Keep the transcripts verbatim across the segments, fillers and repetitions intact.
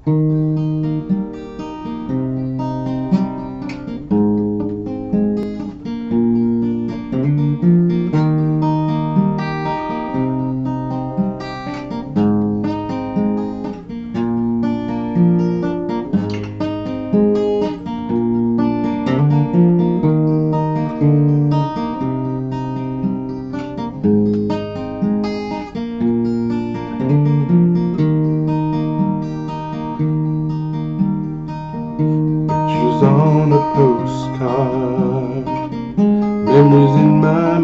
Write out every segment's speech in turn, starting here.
Pictures on a postcard, memories in my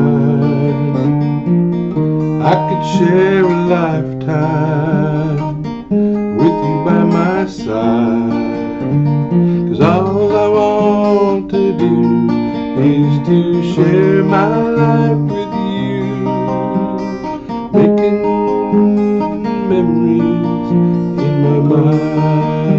mind. I could share a lifetime with you by my side, 'cause all I want to do is to share my life with you, making memories in my mind.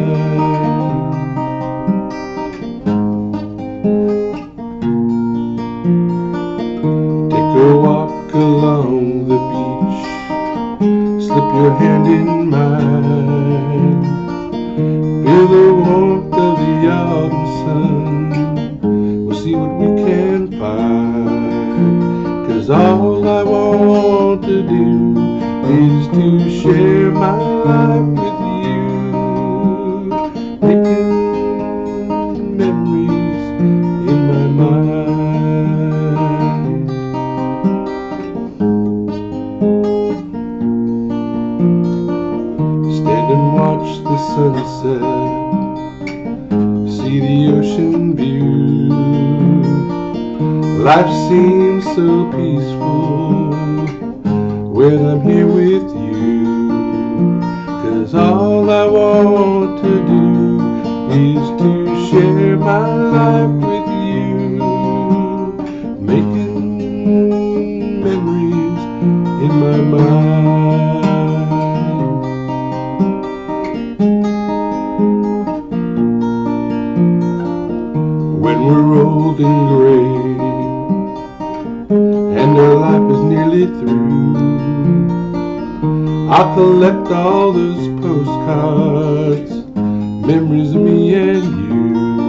Take a walk along the beach, slip your hand in mine, feel the warmth of the autumn sun, we'll see what we can find. 'Cause all I want to do is to share my life with you, making memories in my mind. Stand and watch the sunset, see the ocean view. Life seems so peaceful when I'm here with you, 'cause all I want to do is to share my life with you, making memories in my mind. When we're old and gray and our life is nearly through, I'll collect all those postcards, memories of me and you.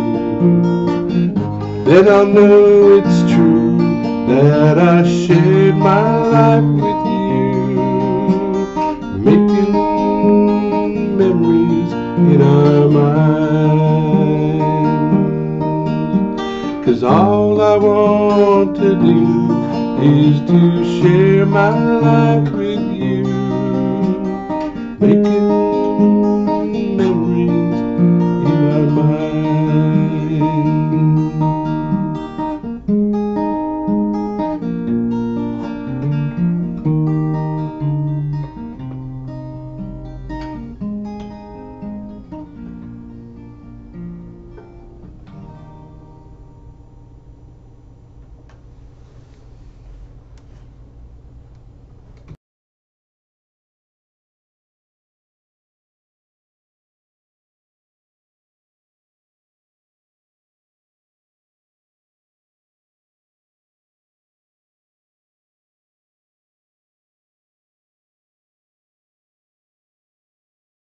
Then I'll know it's true that I shared my life with you, making memories in our minds. 'Cause all I want to do is to share my life with you, making